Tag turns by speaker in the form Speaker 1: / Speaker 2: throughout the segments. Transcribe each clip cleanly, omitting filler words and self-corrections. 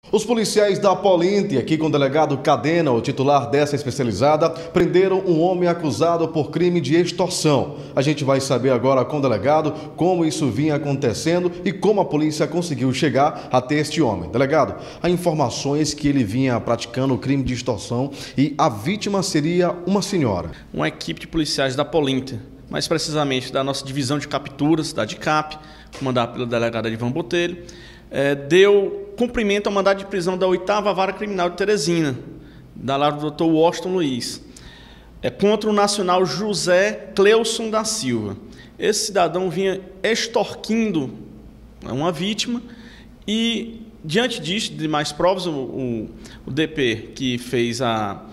Speaker 1: Os policiais da Polinte, aqui com o delegado Cadena, o titular dessa especializada, prenderam um homem acusado por crime de extorsão. A gente vai saber agora com o delegado como isso vinha acontecendo e como a polícia conseguiu chegar até este homem. Delegado, há informações que ele vinha praticando o crime de extorsão e a vítima seria uma senhora.
Speaker 2: Uma equipe de policiais da Polinte, mais precisamente da nossa divisão de capturas, da DICAP, comandada pelo delegado Edivan Botelho, deu cumprimento ao mandado de prisão da 8ª Vara Criminal de Teresina, da lar do Dr. Washington Luiz, contra o nacional José Cleuson da Silva. Esse cidadão vinha extorquindo uma vítima e, diante disso, de mais provas, o DP que fez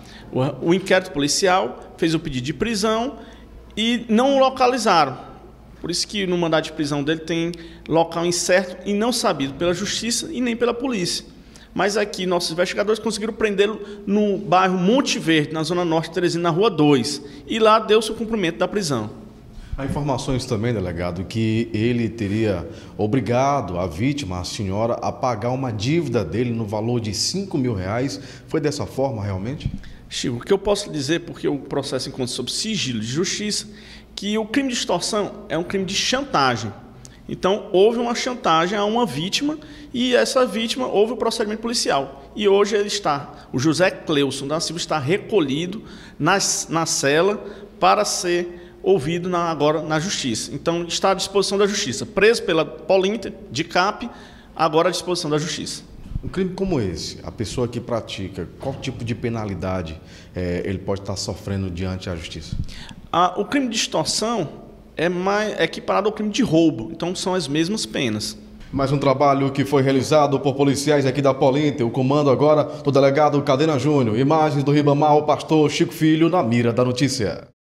Speaker 2: o inquérito policial, fez o pedido de prisão e não o localizaram. Por isso que no mandado de prisão dele tem local incerto e não sabido pela justiça e nem pela polícia. Mas aqui nossos investigadores conseguiram prendê-lo no bairro Monte Verde, na zona norte de Teresina, na rua 2. E lá deu-se o cumprimento da prisão.
Speaker 1: Há informações também, delegado, que ele teria obrigado a vítima, a senhora, a pagar uma dívida dele no valor de R$5.000. Foi dessa forma realmente?
Speaker 2: Chico, o que eu posso dizer, porque o processo encontra sob sigilo de justiça, que o crime de extorsão é um crime de chantagem. Então, houve uma chantagem a uma vítima e essa vítima houve o procedimento policial. E hoje o José Cleuson da Silva está recolhido na cela para ser ouvido agora na justiça. Então, está à disposição da justiça. Preso pela Polinte, DICAP, agora à disposição da justiça.
Speaker 1: Um crime como esse, a pessoa que pratica, qual tipo de penalidade ele pode estar sofrendo diante da justiça?
Speaker 2: O crime de extorsão é mais equiparado ao crime de roubo, então são as mesmas penas.
Speaker 1: Mais um trabalho que foi realizado por policiais aqui da Polinte, o comando agora do delegado Cadena Júnior. Imagens do Ribamar, o pastor Chico Filho, na mira da notícia.